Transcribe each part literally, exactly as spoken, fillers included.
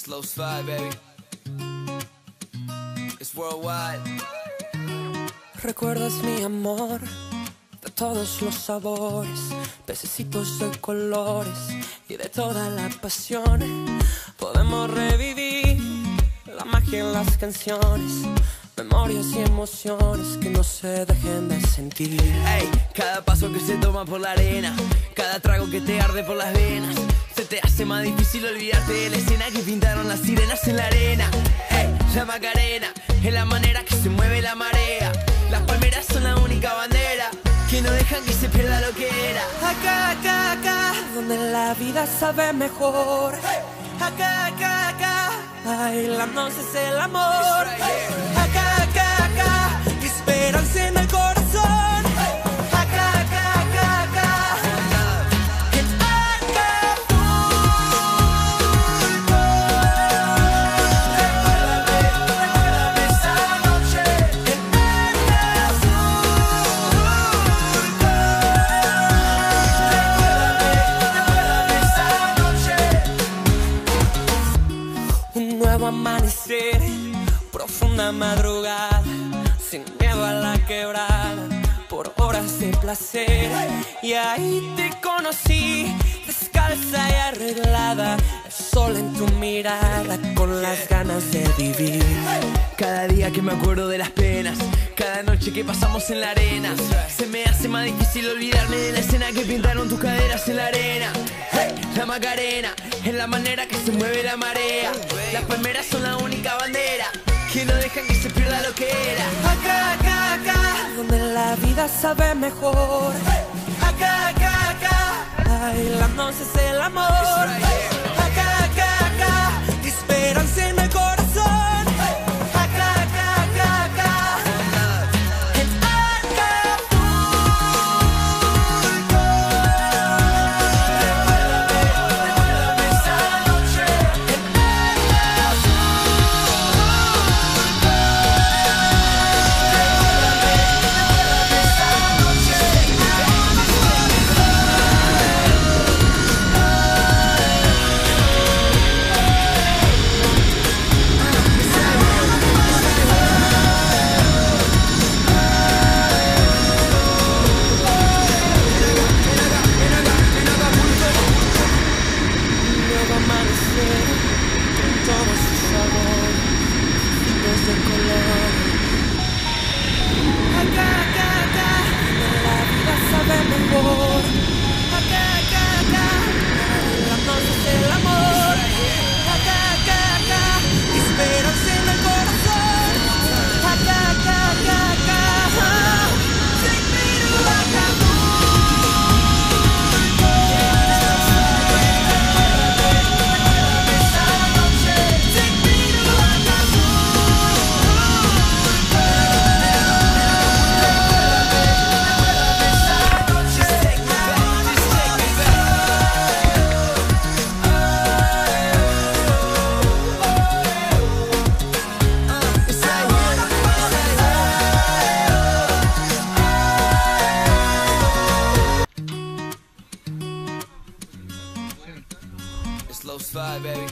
Slow slide, baby. It's worldwide. Recuerdas mi amor de todos los sabores, pececitos de colores y de toda la pasión. Podemos revivir la magia en las canciones, memorias y emociones que no se dejen de sentir. Ey, cada paso que se toma por la arena, cada trago que te arde por las venas, se te hace más difícil olvidarte de la escena que pintaron las sirenas en la arena. Ey, la Macarena es la manera que se mueve la marea. Las palmeras son la única bandera que no dejan que se pierda lo que era. Acá, acá, acá, donde la vida sabe mejor. Acá, acá, acá, bailándonos es el amor. Acá, acá, acá, esperanza en el corazón. Acá, acá, acá, acá, en Acapulco. Recuérdame, recuérdame esa noche en Acapulco. Recuérdame, recuérdame esa noche. Un nuevo amanecer, profunda madrugada, sin miedo a la quebrada, por horas de placer. Y ahí te conocí, descalza y arreglada, el sol en tu mirada, con las ganas de vivir. Cada día que me acuerdo de las penas, cada noche que pasamos en la arena, se me hace más difícil olvidarme de la escena que pintaron tus caderas en la arena. Hey, la Macarena es la manera que se mueve la marea. Las palmeras son la única bandera que no dejan que se pierda lo que era. Acá, acá, acá, donde la vida sabe mejor. Acá, acá, acá, bailándonos es el amor. Acá, acá, acá, esperanza en el corazón. Acá, acá, acá, acá, en Acapulco. Recuérdame, recuérdame esa noche en Acapulco. Nuevo amanecer, con todos sus sabores, besitos de color. Acá, acá, acá, la vida sabe mejor. Acá, acá, acá, bailándonos es el amor. Acá, acá, acá, esperanza en el corazón. Acá, acá, acá, acá, take me to Acapulco. It's Slow slide, baby.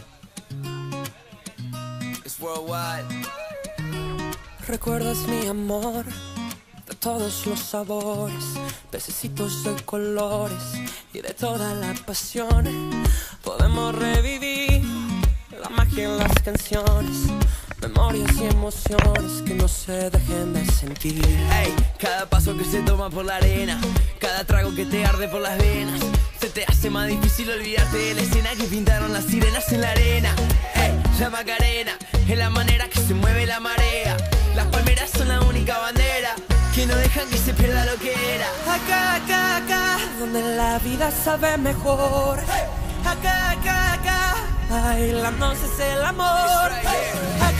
It's worldwide. ¿Recuerdas mi amor de todos los sabores, pececitos de colores y de toda la pasión? Podemos revivir la magia en las canciones, memorias y emociones que no se dejen de sentir. Ey, cada paso que se toma por la arena, cada trago que te arde por las venas, se te hace más difícil olvidarte de la escena que pintaron las sirenas en la arena. Ey, la Macarena es la manera que se mueve la marea. Las palmeras son la única bandera que no dejan que se pierda lo que era. Acá, acá, acá, donde la vida sabe mejor. Acá, acá, acá, bailándonos es el amor. Acá,